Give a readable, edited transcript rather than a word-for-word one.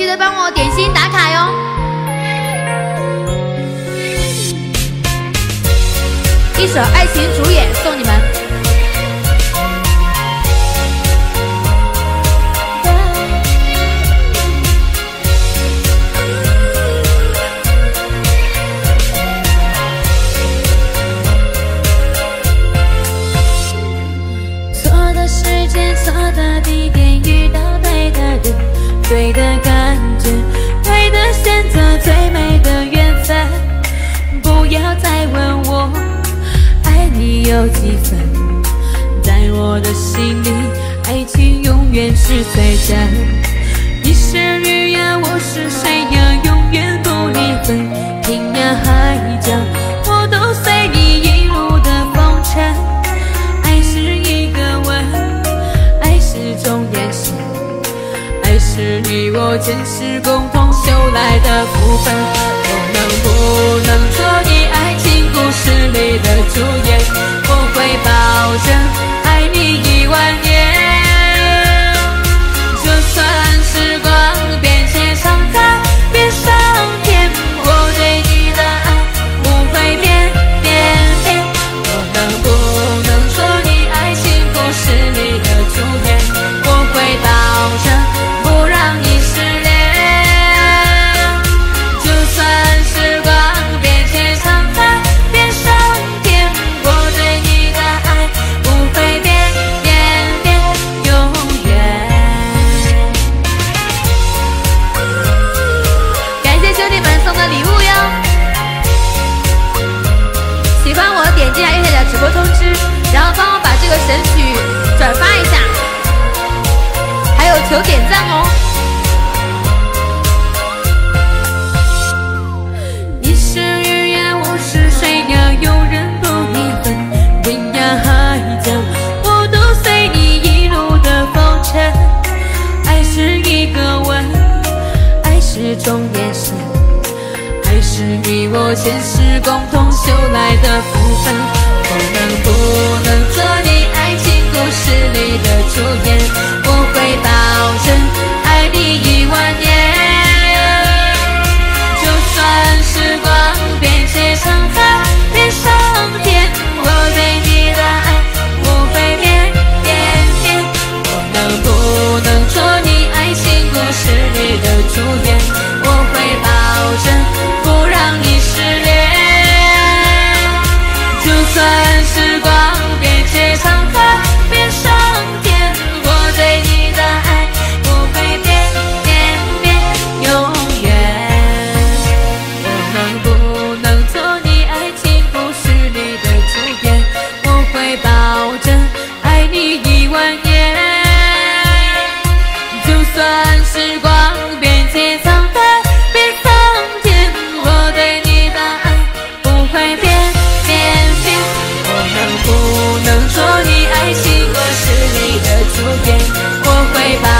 得帮我点心打卡哟。一首《爱情主演》送你们。 错的时间，错的地点，遇到对的人，对的感觉，对的选择，最美的缘分。不要再问我爱你有几分，在我的心里，爱情永远是最真。你是鱼呀，我是水呀，永远不离分。天涯海角，我都随你一路的风尘。爱是一个吻，爱是种眼神，爱是你我前世共同修来的福分。不能做你爱情故事里的主演，我会保证爱你10000年。就算时光变迁沧海变上天，我对你的爱不会变。我不能做你爱情故事里的主演，我会保证不让你失恋。就算时光变迁沧海变上天，我对你的爱不会变，永远。 感谢兄弟们送的礼物哟！喜欢我点击一下右下角直播通知，然后帮我把这个神曲转发一下，还有求点赞哦！ 你是鱼呀，我是水呀，有人不离分。天涯海角，我都随你一路的风尘。爱是一个吻，爱是种眼神，爱是你我前世共同修来的福分。不能做你爱情故事里的主演，我会保证爱你10000年。就算时光变迁沧海变上天，我对你的爱不会变。我不能做你爱情故事里的主演，我会保证不让你失恋。就算时光变迁沧海变上天，我对你的爱不会变，永远。我不能做你爱情故事里的主演，我会保证爱你10000年。就算时光变迁沧海变上天，我对你的爱不会变。我不能做你爱情故事里的主演，我会把